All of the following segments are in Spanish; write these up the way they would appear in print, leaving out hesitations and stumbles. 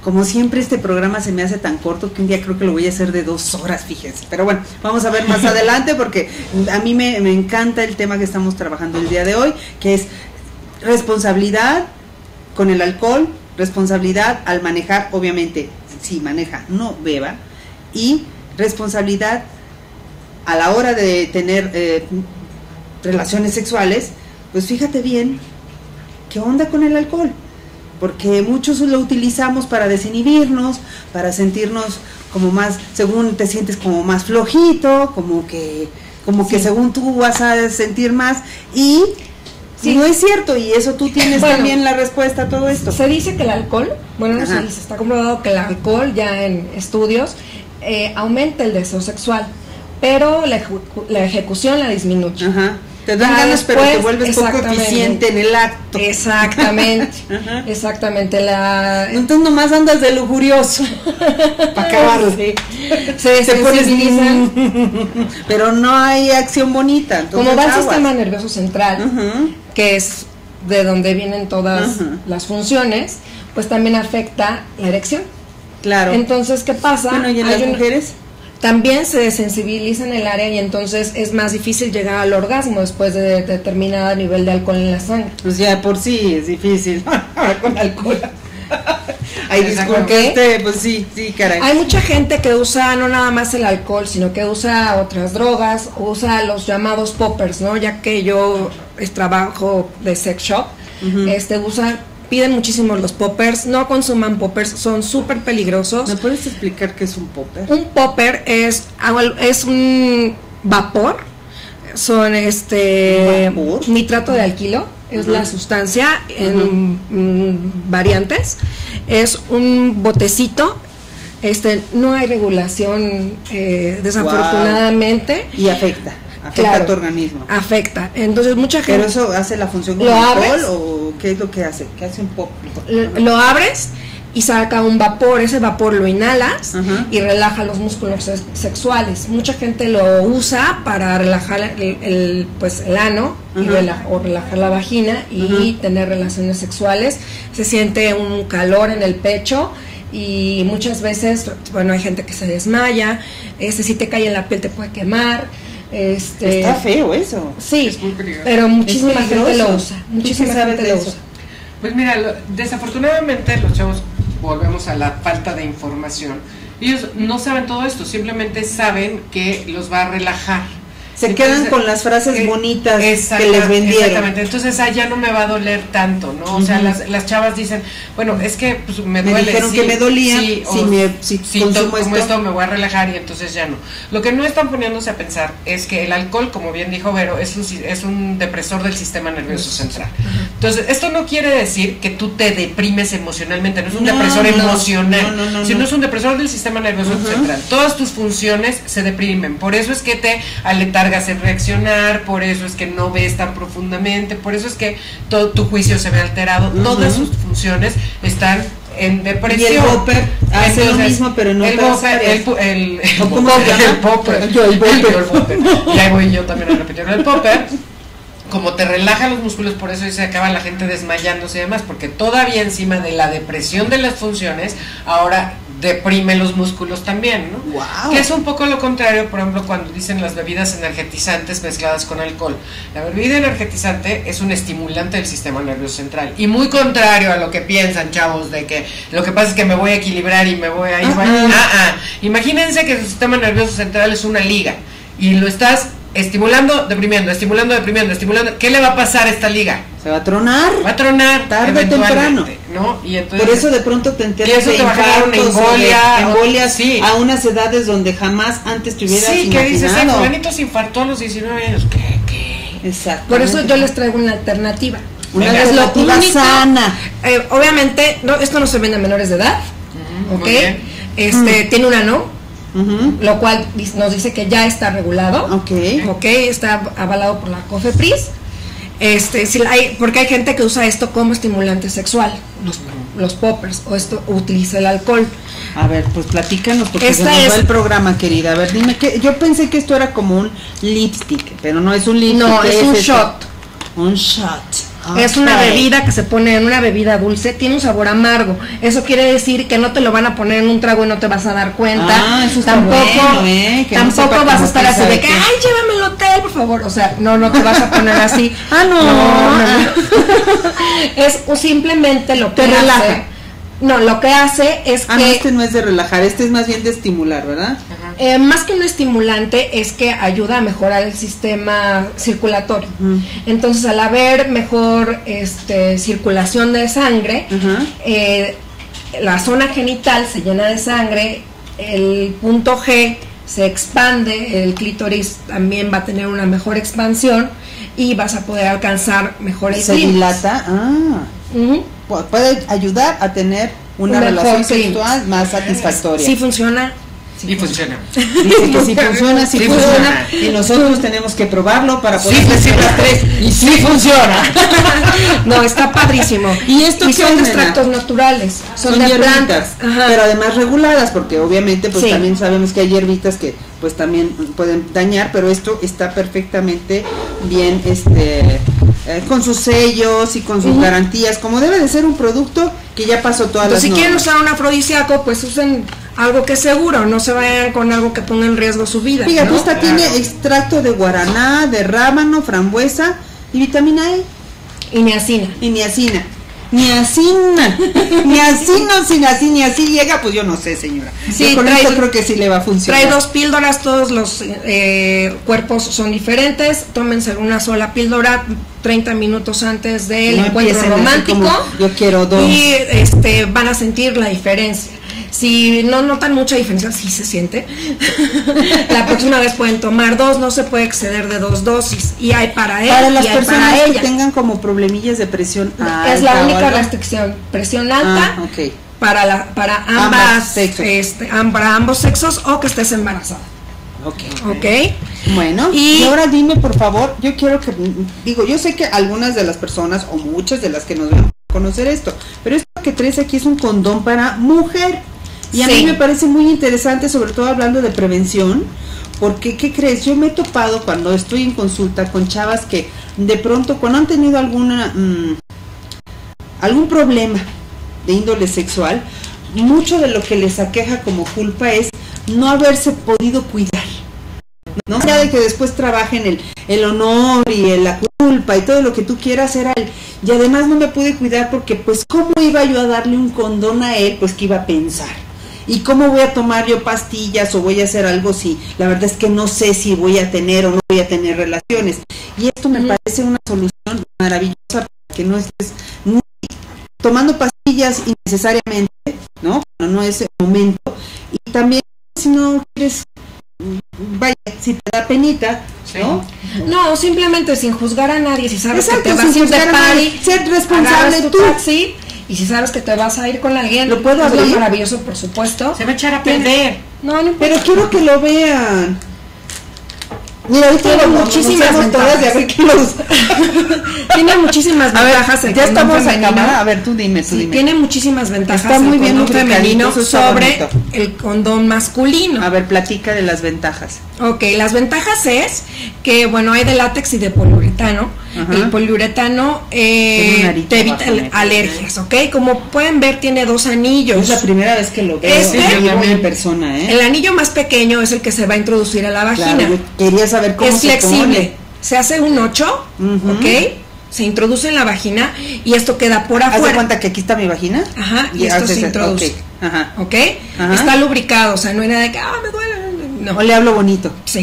como siempre este programa se me hace tan corto que un día creo que lo voy a hacer de 2 horas, fíjense. Pero bueno, vamos a ver más adelante porque a mí me encanta el tema que estamos trabajando el día de hoy, que es responsabilidad con el alcohol, responsabilidad al manejar, obviamente, si maneja, no beba, y responsabilidad a la hora de tener relaciones sexuales. Pues fíjate bien, ¿qué onda con el alcohol? Porque muchos lo utilizamos para desinhibirnos, para sentirnos como más, según te sientes como más flojito, como que según tú vas a sentir más, y no es cierto, y eso tú tienes también la respuesta a todo esto. Se dice que el alcohol, no se dice, está comprobado que el alcohol ya en estudios aumenta el deseo sexual, pero la ejecución la disminuye. Ajá. Te dan ganas, pero te vuelves poco eficiente en el acto. Exactamente. Exactamente. Entonces nomás andas de lujurioso para acabarlo. Sí. Se sensibilizan. Pero no hay acción bonita. Como va el sistema nervioso central, que es de donde vienen todas las funciones, pues también afecta la erección. Claro. Entonces, ¿qué pasa? Bueno, ¿y en las mujeres? También se desensibiliza en el área y entonces es más difícil llegar al orgasmo después de determinado nivel de alcohol en la sangre. Pues ya por sí es difícil, ahora con alcohol. Ay, disculpe, pues sí, caray. Hay mucha gente que usa no nada más el alcohol, sino que usa otras drogas, usa los llamados poppers, ¿no? Ya que yo trabajo de sex shop, piden muchísimo los poppers, no consuman poppers, son súper peligrosos. ¿Me puedes explicar qué es un popper? Un popper es un vapor, son nitrato de alquilo, es la sustancia en variantes, es un botecito, no hay regulación desafortunadamente. Y afecta a tu organismo. Afecta. Entonces mucha gente. ¿Pero eso hace la función como alcohol o qué es lo que hace? ¿Qué hace un pop? Lo abres y saca un vapor, ese vapor lo inhalas y relaja los músculos sexuales. Mucha gente lo usa para relajar el ano o relajar la vagina y tener relaciones sexuales. Se siente un calor en el pecho. Y muchas veces, hay gente que se desmaya, si te cae en la piel te puede quemar. Está feo eso. Sí, pero muchísima gente lo usa. Muchísima gente lo usa. Pues mira, desafortunadamente los chavos, volvemos a la falta de información. Ellos no saben todo esto, simplemente saben que los va a relajar. Se quedan con las frases bonitas que les vendieron. Exactamente, entonces ya no me va a doler tanto, ¿no? O sea, las chavas dicen, bueno, es que pues, me duele. Me dijeron que me dolía, si consumo esto me voy a relajar y entonces ya no. Lo que no están poniéndose a pensar es que el alcohol, como bien dijo Vero, es un depresor del sistema nervioso central. Entonces, esto no quiere decir que tú te deprimes emocionalmente, no es un depresor emocional, sino es un depresor del sistema nervioso central. Todas tus funciones se deprimen, por eso es que te aletargas en reaccionar, por eso es que no ves tan profundamente, por eso es que todo tu juicio se ve alterado, todas sus funciones están en depresión. Y el popper hace lo mismo, pero no el popper. Y ahí voy yo también a repetir el popper. Como te relaja los músculos, por eso se acaba la gente desmayándose y demás, porque todavía encima de la depresión de las funciones, ahora deprime los músculos también, ¿no? Wow. Que es un poco lo contrario, por ejemplo, cuando dicen las bebidas energetizantes mezcladas con alcohol. La bebida energetizante es un estimulante del sistema nervioso central, y muy contrario a lo que piensan, chavos, de que lo que pasa es que me voy a equilibrar y me voy a ir. Imagínense que su sistema nervioso central es una liga, y lo estás estimulando, deprimiendo, estimulando, deprimiendo, estimulando. ¿Qué le va a pasar a esta liga? Se va a tronar. Va a tronar tarde o temprano, ¿no? Y entonces, por eso de pronto te enteras y eso te va a generar una embolias a unas edades donde jamás antes te hubieras imaginado. Sí, que dices, fulanito se infartó a los 19 años. ¿Qué? Exacto. Por eso yo les traigo una alternativa. Una alternativa sana. Obviamente, esto no se vende a menores de edad, ¿ok? Tiene un ano. Lo cual nos dice que ya está regulado, está avalado por la COFEPRIS. Porque hay gente que usa esto como estimulante sexual, los poppers, o utiliza el alcohol. A ver, pues platícanos, porque se nos va el programa, querida. A ver, dime, yo pensé que esto era como un lipstick, pero no es un lipstick. No, es un shot. Un shot. Es una bebida que se pone en una bebida dulce, tiene un sabor amargo. Eso quiere decir que no te lo van a poner en un trago y no te vas a dar cuenta. Eso tampoco bueno, tampoco vas a estar así de que, ay, llévame al hotel, por favor. O sea, no te vas a poner así. No. Es simplemente lo que te relaja. No, lo que hace es que... no, este no es de relajar, este es más bien de estimular, ¿verdad? Más que un estimulante, es que ayuda a mejorar el sistema circulatorio. Entonces, al haber mejor circulación de sangre, la zona genital se llena de sangre, el punto G se expande, el clítoris también va a tener una mejor expansión y vas a poder alcanzar mejor el clítoris. Se dilata, puede ayudar a tener una relación sexual más satisfactoria. Sí funciona. Sí funciona. Dice que sí funciona, sí funciona. Y nosotros tenemos que probarlo para poder decir las tres. Y sí funciona. No, está padrísimo. Y esto y son extractos naturales, son de plantas, pero además reguladas, porque obviamente pues también sabemos que hay hierbitas que pues también pueden dañar, pero esto está perfectamente bien con sus sellos y con sus garantías, como debe de ser un producto que ya pasó todas las normas. Si quieren usar un afrodisíaco, pues usen algo que es seguro, no se vayan con algo que ponga en riesgo su vida. Fíjate, esta tiene extracto de guaraná, de rábano, frambuesa y vitamina E. Y niacina. Niacina. Si ni así llega, pues yo no sé, señora. Sí, con esto creo que sí le va a funcionar. Trae 2 píldoras, todos los cuerpos son diferentes. Tómense una sola píldora 30 minutos antes del encuentro romántico. Yo quiero 2. Y van a sentir la diferencia. Si no notan mucha diferencia, sí se siente. La próxima vez pueden tomar 2, no se puede exceder de 2 dosis. Y hay para él para las y hay personas para que ella. Tengan como problemillas de presión alta. Es la única restricción, presión alta para ambos sexos o que estés embarazada. Okay. Bueno, y ahora dime por favor, yo quiero que, yo sé que algunas de las personas o muchas de las que nos ven a conocer esto, pero esto que traes aquí es un condón para mujer. Y a mí me parece muy interesante, sobre todo hablando de prevención, porque, ¿qué crees? Yo me he topado cuando estoy en consulta con chavas que de pronto, cuando han tenido algún problema de índole sexual, mucho de lo que les aqueja como culpa es no haberse podido cuidar. No sea de que después trabajen el honor y la culpa y todo lo que tú quieras hacer a él. Y además no me pude cuidar porque, pues, ¿cómo iba yo a darle un condón a él? Pues, ¿qué iba a pensar? ¿Y cómo voy a tomar yo pastillas o voy a hacer algo si la verdad es que no sé si voy a tener o no voy a tener relaciones? Y esto me parece una solución maravillosa para que no estés ni tomando pastillas innecesariamente, ¿no? No es el momento. Y también si no quieres, vaya, si te da penita, ¿no? No, simplemente sin juzgar a nadie, si sabes que te vas a ir de party, ser responsable tu taxi. Y si sabes que te vas a ir con alguien, ¿lo puedo abrir? Es maravilloso, por supuesto. Se va a echar a perder. No, pero quiero que lo vean. Mira, ahorita tiene muchísimas ventajas. De a ver quién lo usa. Tiene muchísimas ventajas. Ya estamos en cámara. A ver, tú dime. Tiene muchísimas ventajas. Está muy bien femenino sobre el condón masculino. A ver, platica de las ventajas. Ok, las ventajas es que, bueno, hay de látex y de poliuretano. El poliuretano te evita alergias, ¿ok? Como pueden ver, tiene 2 anillos. Es la primera vez que lo veo en persona, ¿eh? El anillo más pequeño es el que se va a introducir a la vagina. Claro, quería saber cómo es flexible. Se hace un 8, ¿ok? Se introduce en la vagina y esto queda por afuera. ¿Haz de cuenta que aquí está mi vagina? Ajá, y esto se introduce. ¿Ok? Está lubricado, o sea, no hay nada de que, me duele. No. O le hablo bonito. Sí.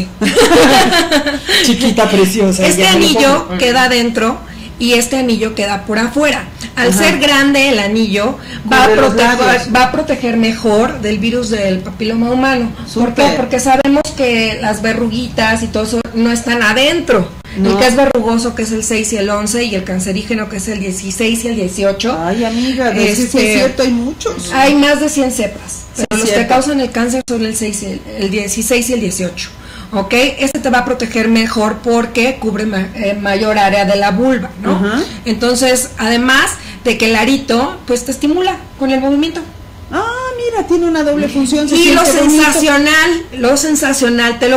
Chiquita, preciosa. Este anillo queda adentro y este anillo queda por afuera. Al ser grande el anillo va a proteger mejor del virus del papiloma humano. ¿Por qué? Porque sabemos que las verruguitas y todo eso no están adentro. El que es verrugoso, que es el 6 y el 11, y el cancerígeno, que es el 16 y el 18. Ay, amiga, es cierto, hay muchos. Hay más de 100 cepas. Pero los que causan el cáncer son el 16 y el 18. ¿Ok? Este te va a proteger mejor porque cubre mayor área de la vulva, ¿no? Entonces, además de que el arito, pues te estimula con el movimiento. Ah, mira, tiene una doble función. Y lo sensacional, te lo puedes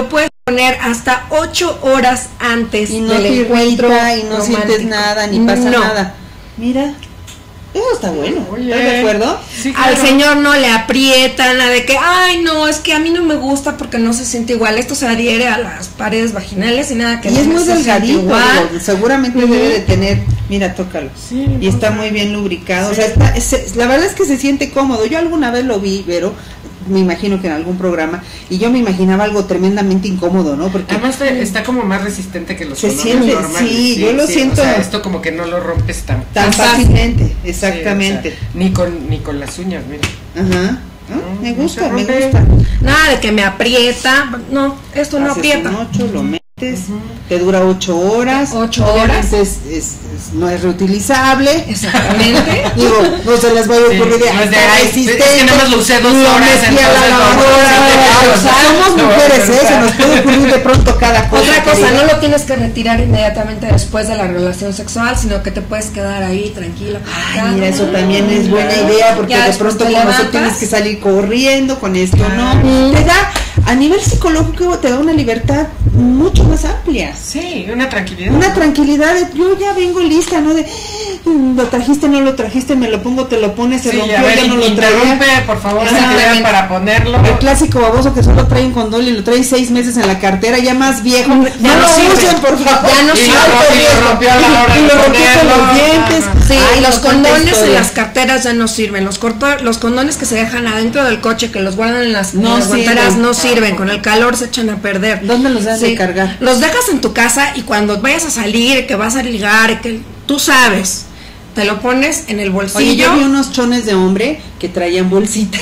poner hasta 8 horas antes y no del te encuentro irrita y no romántico. sientes nada, ni pasa nada. Mira, eso está bueno. ¿Estás de acuerdo? Sí, Al claro. señor no le aprietan, la de que, ay, no, es que a mí no me gusta porque no se siente igual. Esto se adhiere a las paredes vaginales y nada que Y es muy se siente delgadito, igual. digo, seguramente debe de tener, mira, tócalo. Sí, y está muy bien lubricado. Sí. O sea, la verdad es que se siente cómodo. Yo alguna vez lo vi, pero me imagino que en algún programa, y yo me imaginaba algo tremendamente incómodo, ¿no? Porque Además está como más resistente que los se condones siente, normales. sí, yo lo siento O sea, esto como que no lo rompes tan fácilmente, exactamente. Sí, o sea, ni con las uñas, mira. Ajá. ¿No? No, Me no gusta, se me rompe. gusta. Nada de que me aprieta. No, esto no Haces aprieta. un 8, lo metes, te dura 8 horas. 8 Obviamente horas. no es reutilizable. Exactamente. Digo, no se les vaya a Sí, ocurrir de, no es de, "Está ay, resistente". es que nada más lo usé 2 Lo horas, metí a la entonces, lavadora. no, O sea, somos no, mujeres, no, se nos puede ocurrir de pronto cada cosa. Otra cosa, querida. no lo tienes que retirar inmediatamente después de la relación sexual, sino que te puedes quedar ahí tranquilo. Ay, mira, eso también es buena idea, porque Ya de después pronto te con eso levantas. tienes que salir corriendo, con esto no. Te da, a nivel psicológico, te da una libertad mucho más amplia. Sí, una tranquilidad. Una tranquilidad de, yo ya vengo lista, ¿no? De, lo trajiste, no lo trajiste, me lo pongo, te lo pones, se Sí, rompió, a ver, ya no lo interrumpe, traía. por favor, Ajá. la actividad para ponerlo. El clásico baboso que solo trae un condón y lo trae 6 meses en la cartera, ya más viejo. No no lo sirve. usen, por favor. Ya no Y sirve. lo rompió a la hora Y de lo rompió con ponerlo. los dientes. Ajá. Sí, Ay, los no cuenta condones en historia. las carteras ya no sirven. Los condones que se dejan adentro del coche, que los guardan en las No guanteras, sirven. no sirven. Con el calor se echan a perder. ¿Dónde los deben de cargar? Los dejas en tu casa y cuando vayas a salir, que vas a ligar, que tú sabes, te lo pones en el Oye, bolsillo. yo vi unos chones de hombre que traían bolsita.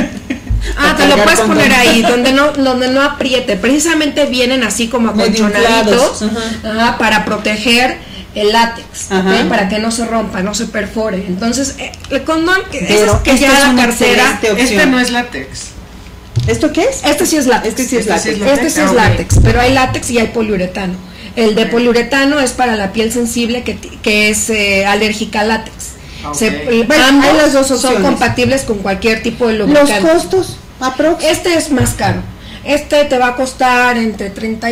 Ah, Para te lo cargar puedes condón. poner ahí, donde no apriete. Precisamente vienen así como Medio acolchonaditos, inflados, ajá, para proteger el látex, Ajá. ¿ok? Para que no se rompa, no se perfore. Entonces, el condón, Pero esas que esta ya es la una cartera, excelente opción. Este no es látex. ¿Esto qué es? este sí es látex. Este sí es Este sí látex. es látex. Este sí es ok. látex, pero hay látex y hay poliuretano. El de Ok. poliuretano es para la piel sensible que es alérgica al látex. Ok. Bueno, Ambos hay las dos son opciones. compatibles con cualquier tipo de Los lubricante. costos, aprox. Este es más caro. Este te va a costar entre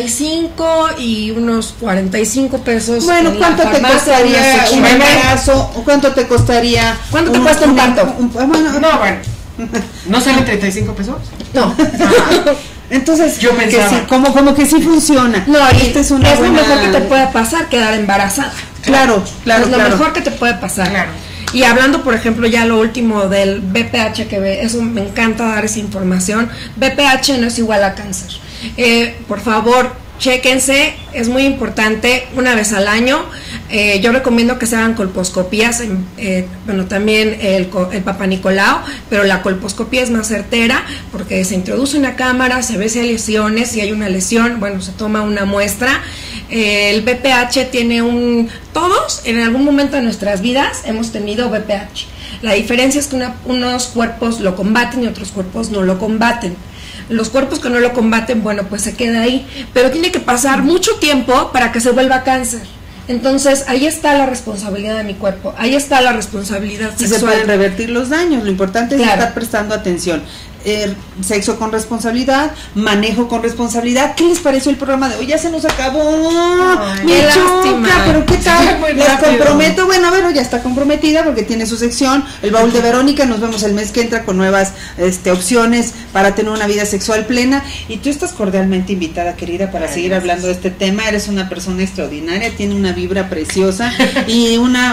35 y unos 45 pesos. Bueno, en la ¿cuánto te farmacia, costaría una un sección. embarazo? ¿O cuánto te costaría? ¿Cuánto te cuesta un parto? Bueno, No, bueno. ¿No salen 35 pesos? No. entonces, Yo que pensaba. sí, como que sí funciona. No, y Esta es una lo buena... mejor que te puede pasar, quedar embarazada. Claro, claro, Es lo claro. mejor que te puede pasar. Claro. Y hablando, por ejemplo, ya lo último del BPH, eso me encanta dar esa información. BPH no es igual a cáncer. Por favor, chéquense, es muy importante, una vez al año. Yo recomiendo que se hagan colposcopías, bueno, también el Papa Nicolau, pero la colposcopía es más certera porque se introduce una cámara, se ve si hay lesiones, si hay una lesión, bueno, se toma una muestra. El BPH tiene todos en algún momento de nuestras vidas hemos tenido BPH. La diferencia es que unos cuerpos lo combaten y otros cuerpos no lo combaten. Los cuerpos que no lo combaten, bueno, pues se queda ahí, pero tiene que pasar mucho tiempo para que se vuelva cáncer. Entonces, ahí está la responsabilidad de mi cuerpo, ahí está la responsabilidad Y se sexual. pueden revertir los daños, lo importante es Claro. estar prestando atención. Sexo con responsabilidad, manejo con responsabilidad. ¿Qué les pareció el programa de hoy? Ya se nos acabó. Ay, Me qué choca, lástima. pero ¿qué Sí, tal? muy Les rápido. comprometo, bueno, Vero ya está comprometida porque tiene su sección, el baúl de Verónica. Nos vemos el mes que entra con nuevas opciones para tener una vida sexual plena. Y tú estás cordialmente invitada, querida, para seguir Gracias. hablando de este tema. Eres una persona extraordinaria, tiene una vibra preciosa y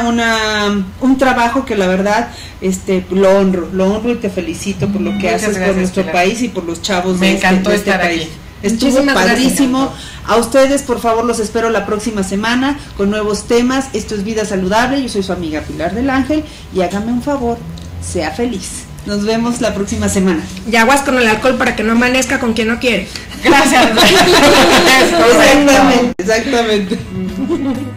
un trabajo que la verdad lo honro y te felicito por lo que Muchas haces por gracias, nuestro Pilar. país y por los chavos Me de encantó este estar país. aquí. Estuvo Muchísimas gracias. padrísimo. A ustedes, por favor, los espero la próxima semana con nuevos temas. Esto es Vida Saludable. Yo soy su amiga Pilar del Ángel y hágame un favor, sea feliz. Nos vemos la próxima semana. Y aguas con el alcohol para que no amanezca con quien no quiere. Gracias. Exactamente.